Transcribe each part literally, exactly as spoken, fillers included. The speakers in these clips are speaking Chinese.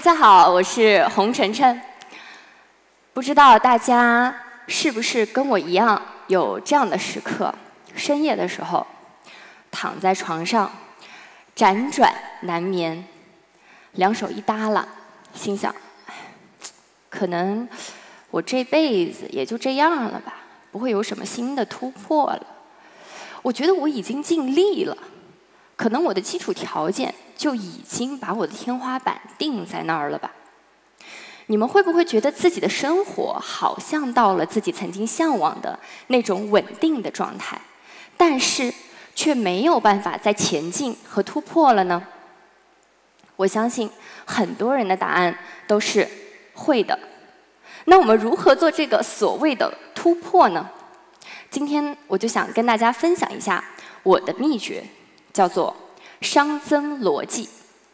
家好，我是洪晨晨。不知道大家是不是跟我一样有这样的时刻？深夜的时候，躺在床上，辗转难眠，两手一耷拉，心想，可能我这辈子也就这样了吧，不会有什么新的突破了。我觉得我已经尽力了，可能我的基础条件就已经把我的天花板定在那儿了吧。你们会不会觉得自己的生活好像到了自己曾经向往的那种稳定的状态，但是却没有办法再前进和突破了呢？我相信很多人的答案都是会的。那我们如何做这个所谓的突破呢？今天我就想跟大家分享一下我的秘诀，叫做熵增逻辑。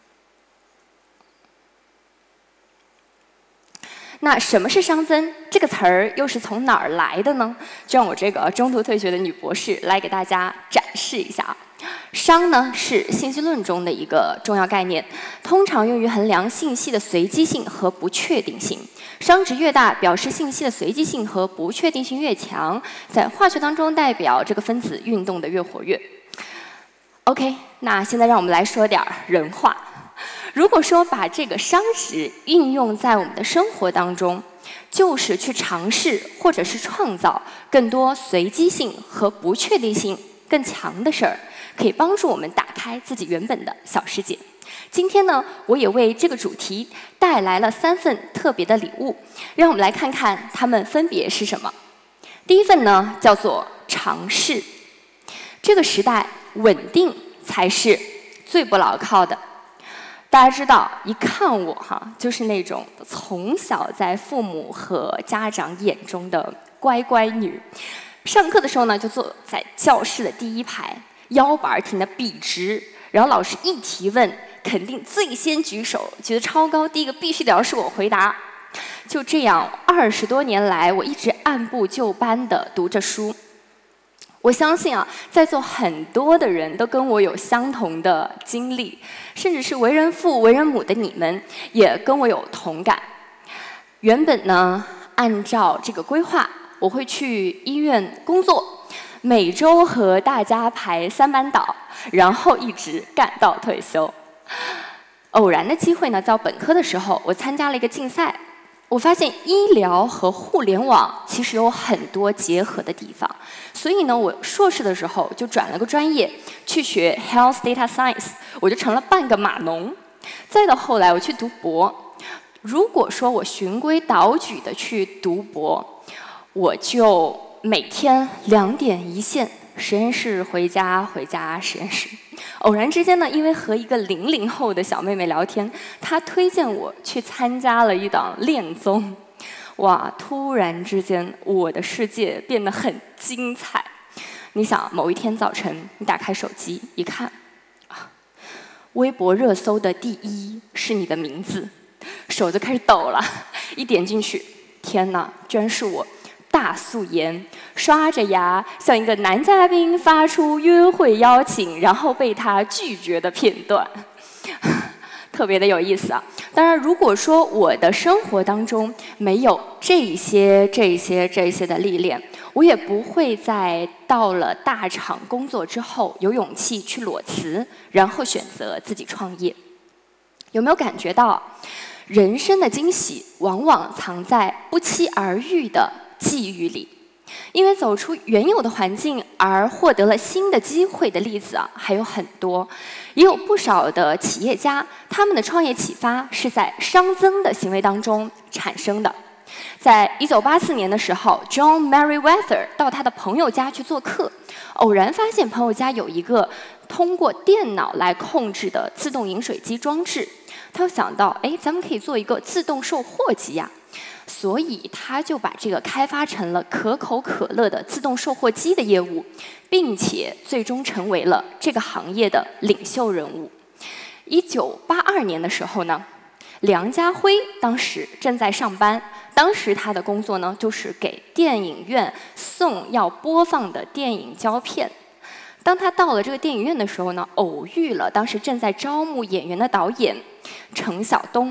那什么是熵增？这个词儿又是从哪儿来的呢？就让我这个中途退学的女博士来给大家展示一下啊。熵呢是信息论中的一个重要概念，通常用于衡量信息的随机性和不确定性。熵值越大，表示信息的随机性和不确定性越强，在化学当中代表这个分子运动的越活跃。OK， 那现在让我们来说点人话。如果说把这个熵值运用在我们的生活当中，就是去尝试或者是创造更多随机性和不确定性更强的事儿，可以帮助我们打开自己原本的小世界。今天呢，我也为这个主题带来了三份特别的礼物，让我们来看看它们分别是什么。第一份呢，叫做尝试。这个时代，稳定才是最不牢靠的。大家知道，一看我哈，就是那种从小在父母和家长眼中的乖乖女。上课的时候呢，就坐在教室的第一排，腰板挺得笔直，然后老师一提问，肯定最先举手，觉得超高，第一个必须得要是我回答。就这样，二十多年来，我一直按部就班地读着书。我相信啊，在座很多的人都跟我有相同的经历，甚至是为人父、为人母的你们，也跟我有同感。原本呢，按照这个规划，我会去医院工作，每周和大家排三班倒，然后一直干到退休。偶然的机会呢，在本科的时候，我参加了一个竞赛。我发现医疗和互联网其实有很多结合的地方，所以呢，我硕士的时候就转了个专业去学 Health Data Science， 我就成了半个码农。再到后来我去读博，如果说我循规蹈矩的去读博，我就每天两点一线，实验室回家，回家实验室。偶然之间呢，因为和一个零零后的小妹妹聊天，她推荐我去参加了一档恋综。哇！突然之间，我的世界变得很精彩。你想，某一天早晨，你打开手机一看，啊，微博热搜的第一是你的名字，手就开始抖了。一点进去，天哪，居然是我！大素颜，刷着牙，向一个男嘉宾发出约会邀请，然后被他拒绝的片段，特别的有意思啊。当然，如果说我的生活当中没有这些、这些、这些的历练，我也不会在到了大厂工作之后有勇气去裸辞，然后选择自己创业。有没有感觉到，人生的惊喜往往藏在不期而遇的际遇里？因为走出原有的环境而获得了新的机会的例子啊，还有很多，也有不少的企业家，他们的创业启发是在熵增的行为当中产生的。在一九八四年的时候 ，John Meriwether 到他的朋友家去做客，偶然发现朋友家有一个通过电脑来控制的自动饮水机装置，他又想到，哎，咱们可以做一个自动售货机呀。所以他就把这个开发成了可口可乐的自动售货机的业务，并且最终成为了这个行业的领袖人物。一九八二年的时候呢，梁家辉当时正在上班，当时他的工作呢就是给电影院送要播放的电影胶片。当他到了这个电影院的时候呢，偶遇了当时正在招募演员的导演程晓东。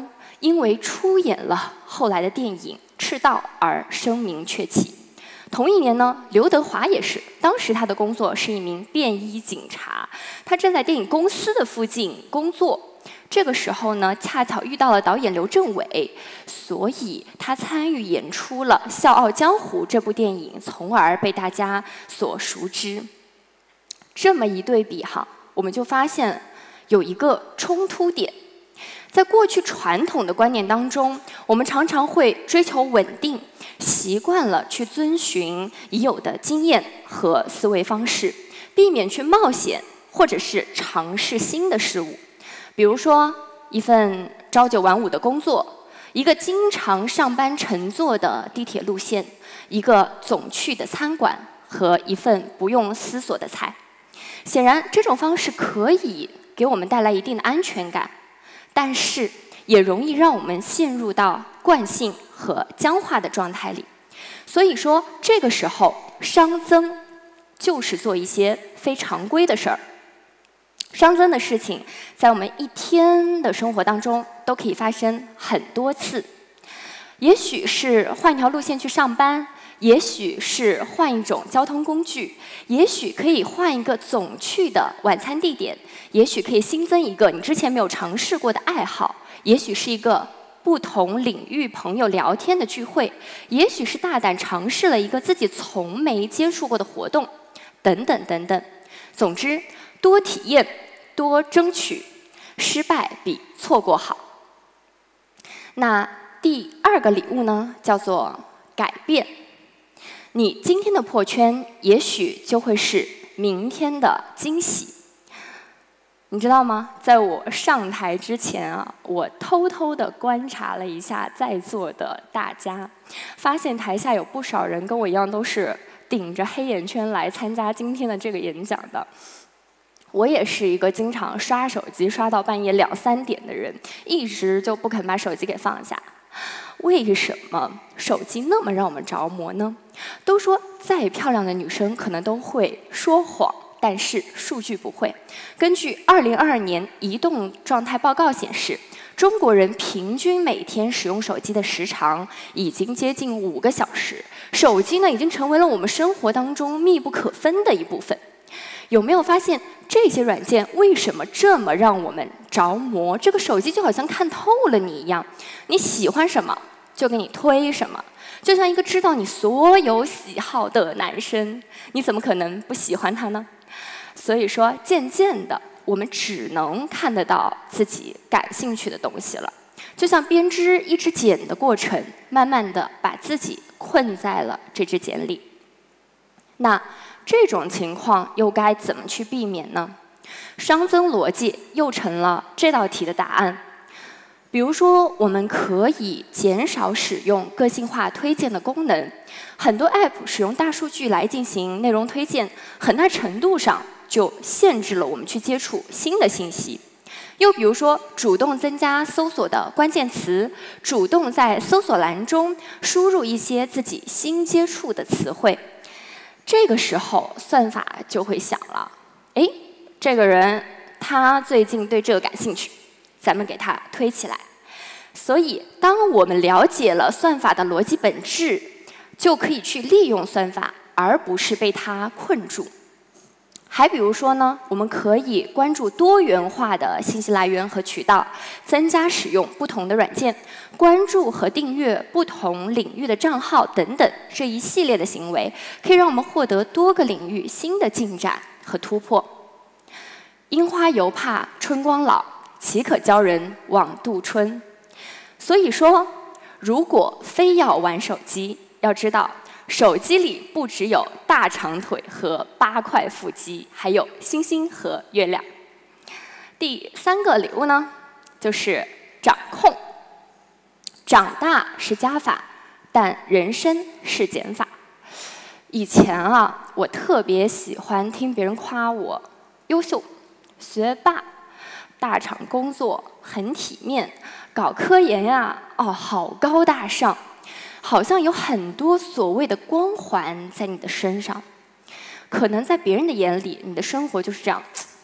因为出演了后来的电影《赤道》而声名鹊起。同一年呢，刘德华也是，当时他的工作是一名便衣警察，他正在电影公司的附近工作。这个时候呢，恰巧遇到了导演刘镇伟，所以他参与演出了《笑傲江湖》这部电影，从而被大家所熟知。这么一对比哈，我们就发现有一个冲突点。在过去传统的观念当中，我们常常会追求稳定，习惯了去遵循已有的经验和思维方式，避免去冒险或者是尝试新的事物。比如说，一份朝九晚五的工作，一个经常上班乘坐的地铁路线，一个总去的餐馆和一份不用思索的菜。显然，这种方式可以给我们带来一定的安全感，但是也容易让我们陷入到惯性和僵化的状态里。所以说，这个时候熵增就是做一些非常规的事儿。熵增的事情，在我们一天的生活当中都可以发生很多次。也许是换一条路线去上班，也许是换一种交通工具，也许可以换一个总去的晚餐地点，也许可以新增一个你之前没有尝试过的爱好，也许是一个不同领域朋友聊天的聚会，也许是大胆尝试了一个自己从没接触过的活动，等等等等。总之，多体验，多争取，失败比错过好。那第二个礼物呢，叫做改变。你今天的破圈，也许就会是明天的惊喜。你知道吗？在我上台之前啊，我偷偷地观察了一下在座的大家，发现台下有不少人跟我一样都是顶着黑眼圈来参加今天的这个演讲的。我也是一个经常刷手机刷到半夜两三点的人，一直就不肯把手机给放下。为什么手机那么让我们着魔呢？都说再漂亮的女生可能都会说谎，但是数据不会。根据二零二二年移动状态报告显示，中国人平均每天使用手机的时长已经接近五个小时，手机呢已经成为了我们生活当中密不可分的一部分。有没有发现这些软件为什么这么让我们着魔？这个手机就好像看透了你一样，你喜欢什么就给你推什么，就像一个知道你所有喜好的男生，你怎么可能不喜欢他呢？所以说，渐渐的，我们只能看得到自己感兴趣的东西了，就像编织一支茧的过程，慢慢的把自己困在了这支茧里。那这种情况又该怎么去避免呢？熵增逻辑又成了这道题的答案。比如说，我们可以减少使用个性化推荐的功能。很多 App 使用大数据来进行内容推荐，很大程度上就限制了我们去接触新的信息。又比如说，主动增加搜索的关键词，主动在搜索栏中输入一些自己新接触的词汇。这个时候，算法就会想了，哎，这个人他最近对这个感兴趣，咱们给他推起来。所以，当我们了解了算法的逻辑本质，就可以去利用算法，而不是被它困住。还比如说呢，我们可以关注多元化的信息来源和渠道，增加使用不同的软件，关注和订阅不同领域的账号等等，这一系列的行为可以让我们获得多个领域新的进展和突破。樱花犹怕春光老，岂可教人枉度春。所以说，如果非要玩手机，要知道手机里不只有大长腿和八块腹肌，还有星星和月亮。第三个礼物呢，就是掌控。长大是加法，但人生是减法。以前啊，我特别喜欢听别人夸我优秀、学霸、大厂工作很体面，搞科研呀，哦，好高大上。好像有很多所谓的光环在你的身上，可能在别人的眼里，你的生活就是这样，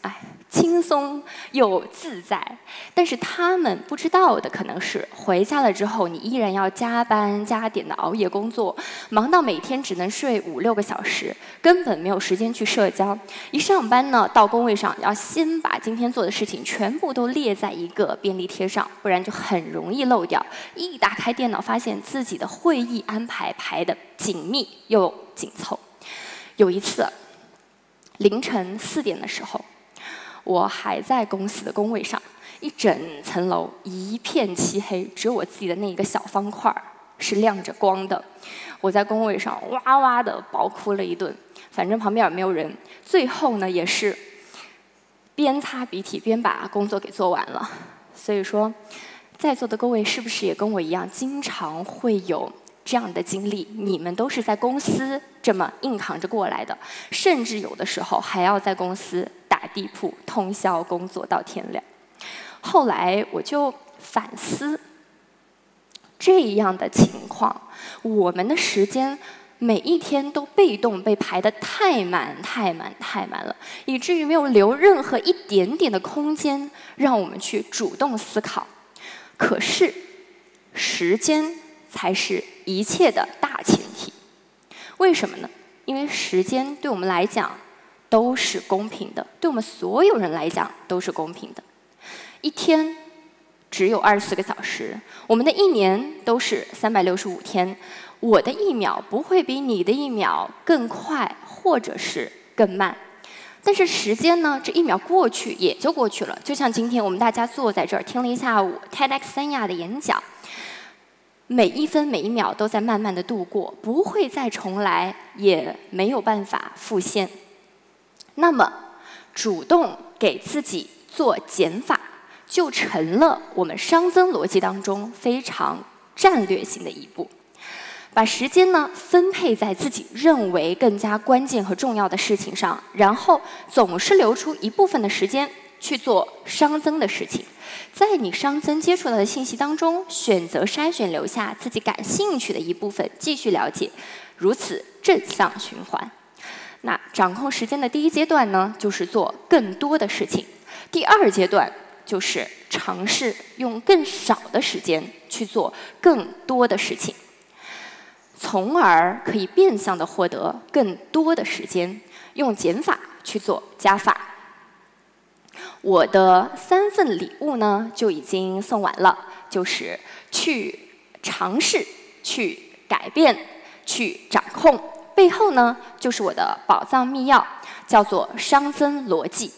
哎，轻松又自在。但是他们不知道的可能是，回家了之后，你依然要加班加点的熬夜工作，忙到每天只能睡五六个小时，根本没有时间去社交。一上班呢，到工位上要先把今天做的事情全部都列在一个便利贴上，不然就很容易漏掉。一打开电脑，发现自己的会议安排排得紧密又紧凑。有一次，凌晨四点的时候，我还在公司的工位上，一整层楼一片漆黑，只有我自己的那一个小方块是亮着光的。我在工位上哇哇的暴哭了一顿，反正旁边也没有人。最后呢，也是边擦鼻涕边把工作给做完了。所以说，在座的各位是不是也跟我一样，经常会有这样的经历？你们都是在公司这么硬扛着过来的，甚至有的时候还要在公司打地铺，通宵工作到天亮。后来我就反思，这样的情况，我们的时间每一天都被动被排得太满、太满、太满了，以至于没有留任何一点点的空间让我们去主动思考。可是，时间才是一切的大前提。为什么呢？因为时间对我们来讲都是公平的，对我们所有人来讲都是公平的。一天只有二十四个小时，我们的一年都是三百六十五天。我的一秒不会比你的一秒更快，或者是更慢。但是时间呢，这一秒过去也就过去了。就像今天我们大家坐在这儿听了一下午 TEDxSanya 的演讲，每一分每一秒都在慢慢的度过，不会再重来，也没有办法复现。那么，主动给自己做减法，就成了我们熵增逻辑当中非常战略性的一步。把时间呢分配在自己认为更加关键和重要的事情上，然后总是留出一部分的时间去做熵增的事情。在你熵增接触到的信息当中，选择筛选留下自己感兴趣的一部分继续了解，如此正向循环。那掌控时间的第一阶段呢，就是做更多的事情；第二阶段就是尝试用更少的时间去做更多的事情，从而可以变相的获得更多的时间，用减法去做加法。我的三份礼物呢就已经送完了，就是去尝试、去改变、去掌控，背后呢就是我的宝藏秘钥，叫做熵增逻辑。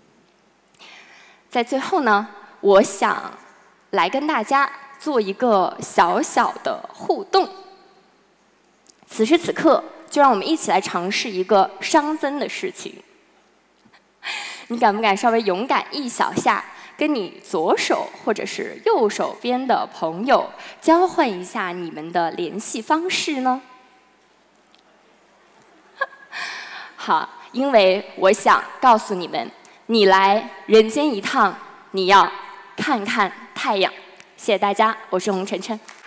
在最后呢，我想来跟大家做一个小小的互动。此时此刻，就让我们一起来尝试一个熵增的事情。你敢不敢稍微勇敢一小下，跟你左手或者是右手边的朋友交换一下你们的联系方式呢？好，因为我想告诉你们，你来人间一趟，你要看看太阳。谢谢大家，我是洪晨晨。